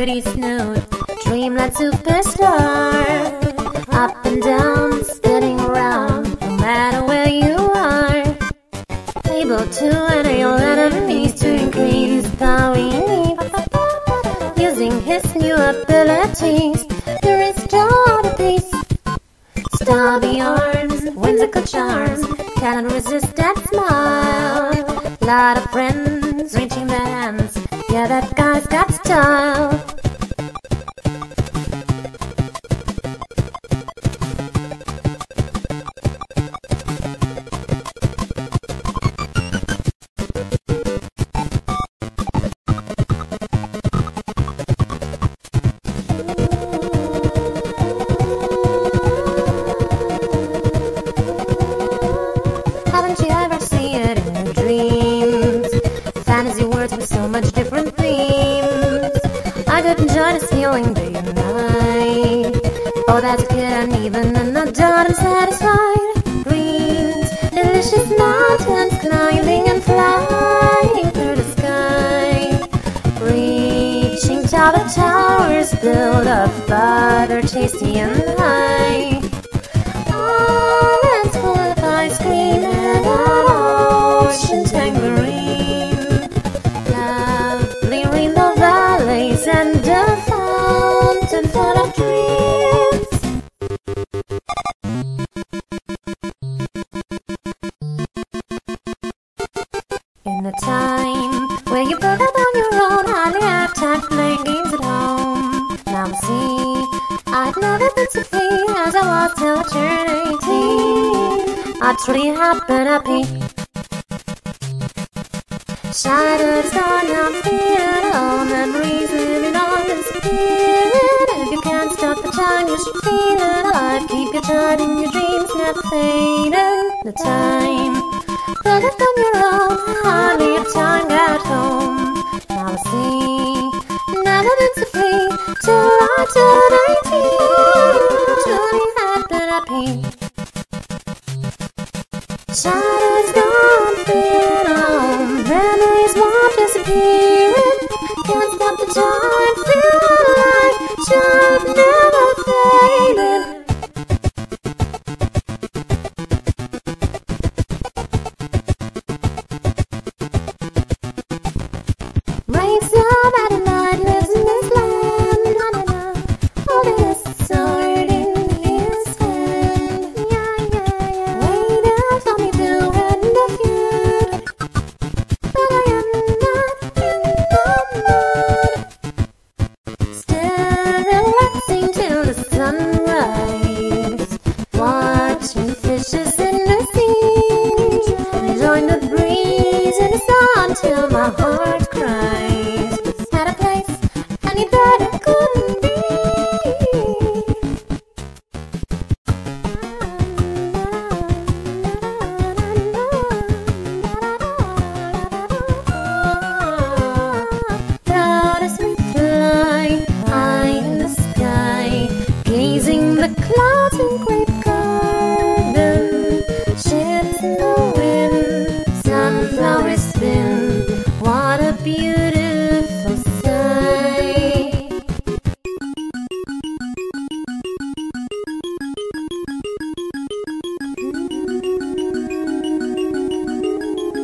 pretty snoot, dreamland superstar. Up and down, spinning around, no matter where you are. Able to enable enemies to increase power using his new abilities to restore the peace. Stubby arms, whimsical charms, cannot resist that smile. Lot of friends reaching their hands, yeah, that guy's got style. Haven't you ever seen it in your dreams? Fantasy words with so much different themes. I could enjoy this feeling day and night. Oh, that's a kid uneven and the dawn I'm satisfied. Greens, delicious mountains, climbing and flying through the sky. Reaching top of towers built up, but they're tasty and high. Islands full of ice cream and an ocean tangerine. Lovely rainbow valleys and a fountain full of dreams. In the time where you build up on your own, hardly have time to play games at home. Now see, I've never been so free as I was till I turned 18. I truly have been happy. Shattered star, now I'm feeling all memories living on in spirit. If you can't stop the time, you should feel it alive. Keep your child in your dreams, never fading. The time build up on your own, hardly have time at home. Now I see, never been so free till I turned 18. Truly have been happy. Shadows gone, feel alone. Memories won't disappear. Can't stop the time, feel alive. Child never fading. Rains up at night, lives in this land. Na na na, holding his sword in his hand. Yeah, yeah, yeah. Waiting for me to end the feud, but I am not in the mood. Still relaxing till the sunrise, watching fishes in the sea, enjoying the breeze and the sun till my heart cries. At a place any better couldn't be. Proud as we fly, eye in the sky, gazing the clouds in great garden. Ships in the wind, sunflowers spin. What a beautiful sight.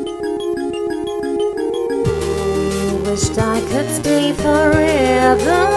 Wished I could stay forever.